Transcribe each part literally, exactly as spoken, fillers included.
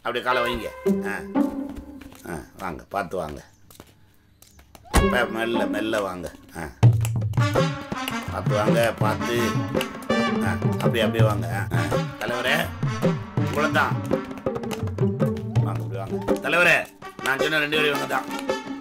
அப்படியே காலை வைங்க. ஆ ஆ வாங்க, பார்த்து வாங்க. மெல்ல மெல்ல வாங்க. ஆ பார்த்து வாங்க, பார்த்து. ஆ அப்படியே அப்படியே வாங்க. ஆ தலைவரே உங்களை தான். வாங்க அப்படி வாங்க. தலைவரே நான் சொன்ன ரெண்டு பேரும் இவங்க தான்.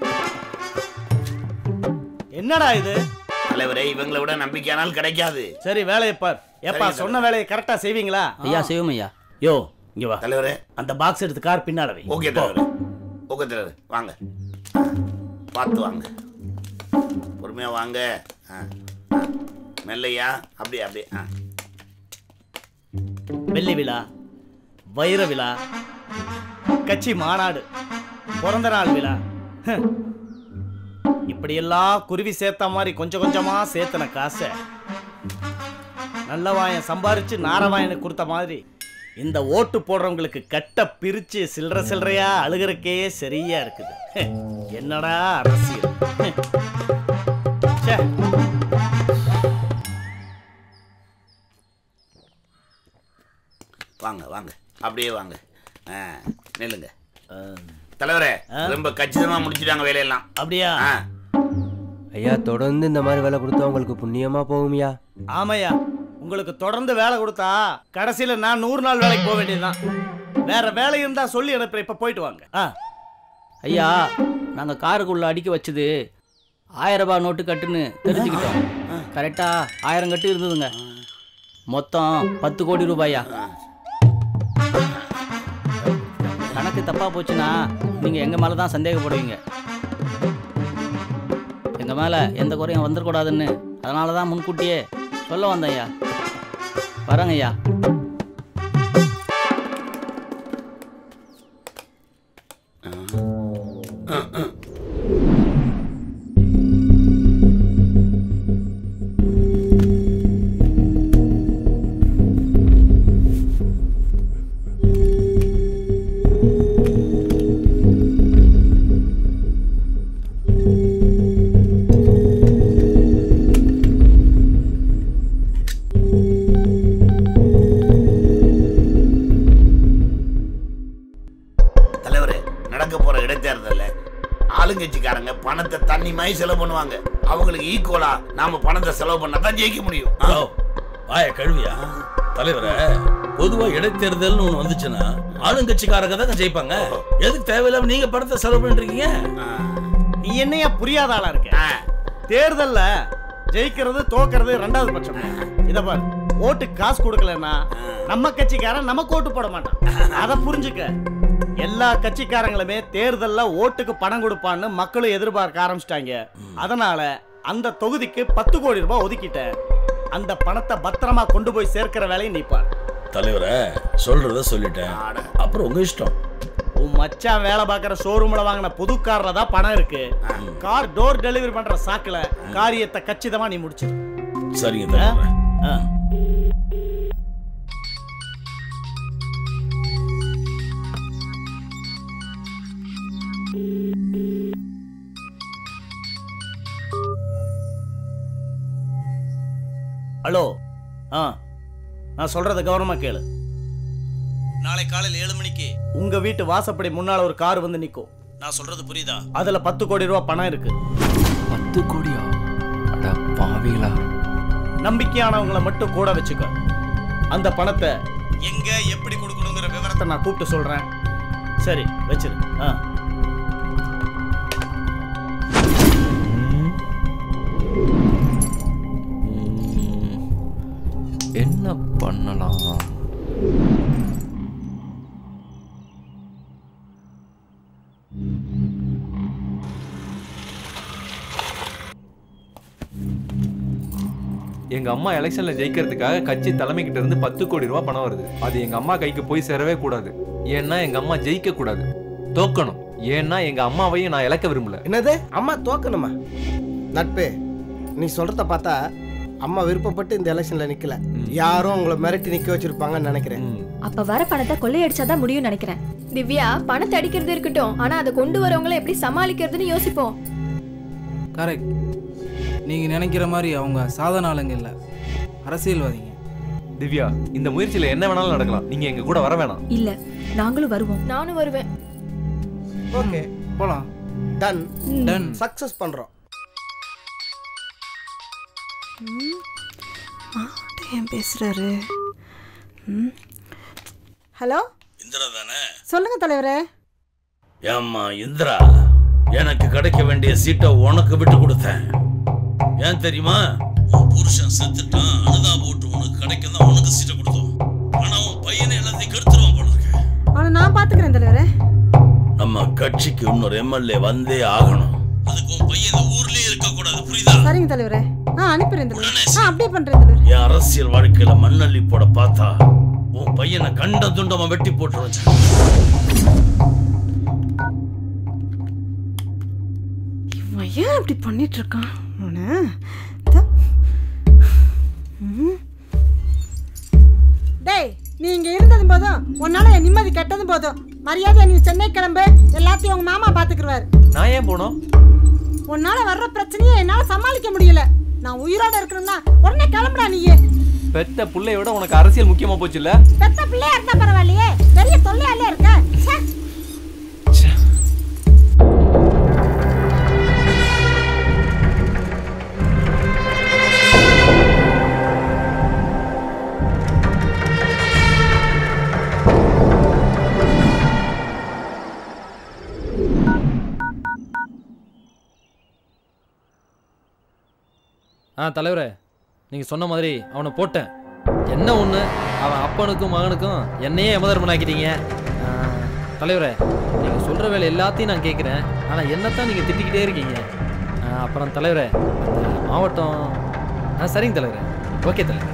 என்னடா இது? தலைவரே இவங்களை விட நம்பிக்கையானால் கிடைக்காது. சரி வேலையை பார். எப்பா சொன்ன வேலையை கரெக்டா செய்வீங்களா? ஐயா செய்வோம் ஐயா. யோ இங்க வா தலைவரே. அந்த பாக்ஸ் எடுத்து கார் பின்னால வை. ஓகே தலைவரே. ஓகே தலைவரே வாங்க. பார்த்து வாங்க, பொறுமையா வாங்க. மெல்லையா அப்படியே அப்படியே. வெள்ளி விழா, வைர விழா, கட்சி மாநாடு, பிறந்த நாள் விழா, இப்படி எல்லாம் குருவி சேர்த்த மாதிரி கொஞ்சம் கொஞ்சமா சேர்த்தன காசை நல்லவாயன் சம்பாரிச்சு நாரவாயனுக்கு கொடுத்த மாதிரி இந்த ஓட்டு போடுறவங்களுக்கு கட்ட பிரிச்சு சில்லற சில்லறையா அழுகிறக்கே சரியா இருக்குது. என்னடா அரசியல். வாங்க வாங்க அப்படியே வாங்க. நில்லுங்க தலைவரே. ரொம்ப கச்சிதமா முடிச்சிட்டாங்க வேலையெல்லாம். அப்படியா? ஐயா தொடர்ந்து இந்த மாதிரி வேலை கொடுத்தா உங்களுக்கு புண்ணியமா போகும்யா. ஆமையா, உங்களுக்கு தொடர்ந்து வேலை கொடுத்தா கடைசியில நான் நூறு நாள் வேலைக்கு போக வேண்டியதுதான். வேற வேலை இருந்தா சொல்லி அனுப்புறேன். இப்ப போயிட்டு வாங்க. ஐயா நாங்க காருக்குள்ள அடிக்க வச்சது ஆயிரம் ரூபாய் நோட்டு கட்டுன்னு தெரிஞ்சுக்கிட்டோம். கரெக்டா ஆயிரம் கட்டு இருந்ததுங்க. மொத்தம் பத்து கோடி ரூபாயா. கணக்கு தப்பா போச்சுன்னா நீங்க எங்க மேலதான் சந்தேகப்படுவீங்க. எங்க மேல எந்த குறையும் வந்துடக்கூடாதுன்னு அதனாலதான் முன்கூட்டியே சொல்ல வந்தேன் ஐயா. வரங்க ஐயா. ஆளுங்கட்சிக்காரங்க பணத்தை தண்ணி மாதிரி செலவு பண்ணுவாங்க. அவங்களுக்கு ஈக்குவலா நாம பணத்தை செலவு பண்ணா தான் ஜெயிக்க முடியும். வாய கழுவியா தலைவர. பொதுவா இடைத்தேர்தல்னு ஒண்ணு வந்துச்சுன்னா ஆளுங்கட்சிக்காரங்க தான் ஜெயிப்பாங்க. எதுக்கு தேவையில்லாம நீங்க பணத்தை செலவு பண்றீங்க? நீ என்னையா புரியாத ஆளா இருக்க? தேர்தல்ல ஜெயிக்கிறது தோக்கிறது ரெண்டாவது பட்சம். இத பாரு, ஓட்டு காசு கொடுக்கலன்னா நம்ம கட்சிக்காரன் நமக்கு ஓட்டு போட மாட்டான். அத புரிஞ்சுக்க. எல்லா கட்சிக்காரங்களுமே தேர்தல்ல ஓட்டுக்கு பணம் கொடுப்பான்னு மக்களும் எதிர்பார்க்க ஆரம்பிச்சிட்டாங்க. அதனால அந்த தொகுதிக்கு பத்து கோடி ரூபாய் ஒதுக்கிட்டேன். அந்த பணத்தை பத்திரமா கொண்டு போய் சேர்க்கிற வேலையை நீப்பார். தலைவர சொல்றத சொல்லிட்டேன், அப்புறம் உங்க இஷ்டம். உன் மச்சான் வேலை பார்க்குற ஷோரூம்ல வாங்கின புது கார்ல தான் பணம் இருக்கு. கார் டோர் டெலிவரி பண்ற சாக்குல காரியத்தை கச்சிதமா நீ முடிச்சிரு. சரிங்க தலைவர. ஹலோ, ஆ நான் சொல்றத கவனமா கேளு. நாளை காலையில் ஏழு மணிக்கு உங்க வீட்டு வாசப்படி முன்னால ஒரு கார் வந்து நிற்கும். நான் சொல்றது புரியுதா? அதுல பத்து கோடி ரூபாய் பணம் இருக்கு. பத்து கோடியா? அட பாவிகளா. நம்பிக்கையானவங்களை மட்டும் கூட வச்சுக்க. அந்த பணத்தை எங்க எப்படி கொடுக்கணுங்கிற விவரத்தை நான் கூப்பிட்டு சொல்றேன். சரி வச்சிரு. ஆ என்ன பண்ணலாம்? எங்க அம்மா எலெக்ஷன்ல ஜெயிக்கிறதுக்காக கட்சி தலைமை கிட்ட இருந்து பத்து கோடி ரூபாய் பணம் வருது. அது எங்க அம்மா கைக்கு போய் சேரவே கூடாது. ஏன்னா எங்க அம்மா ஜெயிக்க கூடாது, தோக்கணும். ஏன்னா எங்க அம்மாவையும் நான் இழக்க விரும்பல. என்னது அம்மா தோக்கணுமா? நட்பே, நீ சொல்றத பார்த்தா அம்மா விருப்பப்பட்டு இந்த எலெக்ஷன்ல நிக்கல, யாரும் உங்களை மிரட்டி நிக்க வச்சிருப்பாங்கன்னு நினைக்கிறேன். அப்ப வர பணத்தை கொள்ளையடிச்சாதான் முடியும் நினைக்கிறேன். திவ்யா, பணத்தை அடிக்கிறது இருக்கட்டும், ஆனா அதை கொண்டு வரவங்களை எப்படி சமாளிக்கிறதுன்னு யோசிப்போம். கரெக்ட். நீங்க நினைக்கிற மாதிரி அவங்க சாதாரண ஆளுங்க இல்ல, அரசியல்வாதிங்க. திவ்யா, இந்த முயற்சியில என்ன வேணாலும் நடக்கலாம். நீங்க எங்க கூட வர வேணாம். இல்ல, நாங்களும் வருவோம். நானும் வருவேன். ஓகே, போலாம். Done done. சக்சஸ் பண்றோம். ஏன் பேசுறாரு? ஹலோ, இந்திரா தானே? சொல்லுங்க தலைவரே. ஏம்மா இந்திரா, எனக்கு கிடைக்க வேண்டிய சீட்டை உனக்கு விட்டு கொடுத்தேன். ஏன் தெரியுமா? உன் புருஷன் செத்துட்டான், அனுதாப ஓட்டு உனக்கு கிடைக்கும் தான் உனக்கு சீட்டை கொடுத்தோம். ஆனா உன் பையனை எல்லாத்தையும் கெடுத்துருவான் போல இருக்கு. அவனை நான் பாத்துக்கிறேன் தலைவரே. நம்ம கட்சிக்கு இன்னொரு எம்எல்ஏ வந்தே ஆகணும். அதுக்கு உன் பையன் இந்த ஊர்லயே இருக்க கூடாது, புரியுதா? சரிங்க தலைவரே. ஆ அனுப்பிடுறேன் தலைவரே. ஆ அப்படியே பண்றேன் தலைவரே. என் அரசியல் வாழ்க்கையில மண்ணள்ளி போட பார்த்தா உன் பையனை கண்ட துண்டமா வெட்டி போட்டுருச்சு. இவன் ஏன் அப்படி பண்ணிட்டு இருக்கான்? டேய், நீ இங்க இருந்ததும் போதும், உன்னால என் நிம்மதி கெட்டதும் போதும். மரியாதையா நீ சென்னை கிளம்பு, எல்லாத்தையும் உங்க மாமா பாத்துக்குவாரு. நான் ஏன் போனோம்? உன்னால வர்ற பிரச்சனையை என்னால சமாளிக்க முடியல. நான் உயிரோட இருக்கணும்னா உடனே கிளம்புடா நீயே. பெத்த பிள்ளையோட உனக்கு அரசியல் முக்கியமா போச்சு இல்ல? பெத்த பிள்ளையா இருந்தா பரவாயில்லையே, பெரிய தொல்லையாலே இருக்க. ஆ தலைவரே, நீங்கள் சொன்ன மாதிரி அவனை போட்டேன். என்ன ஒன்று, அவன் அப்பனுக்கும் மகனுக்கும் என்னையே யமதர்மன் ஆக்கிட்டீங்க. தலைவரே, நீங்கள் சொல்கிற வேலை எல்லாத்தையும் நான் கேட்குறேன். ஆனால் என்னத்தான் நீங்கள் திட்டிக்கிட்டே இருக்கீங்க. அப்புறம் தலைவரே, அந்த மாவட்டம் ஆ சரிங்க தலைவரே. ஓகே தலைவரே.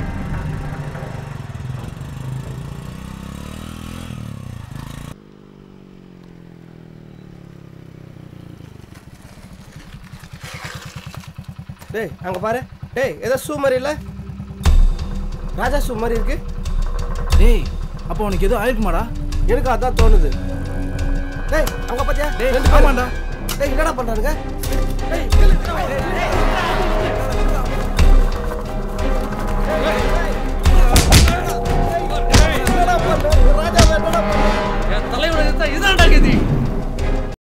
டேய் அங்க பாரு. டேய் ஏதோ ஷூ மாதிரி இல்ல? ராஜா ஷூ மாதிரி இருக்கு. டேய் அப்போ உனக்கு ஏதோ ஆயிருக்குமாடா? எனக்கு அதான் தோணுது. டேய் அங்க பாத்தியா? டேய் ஆமாடா. டேய் என்னடா பண்றாங்க? டேய்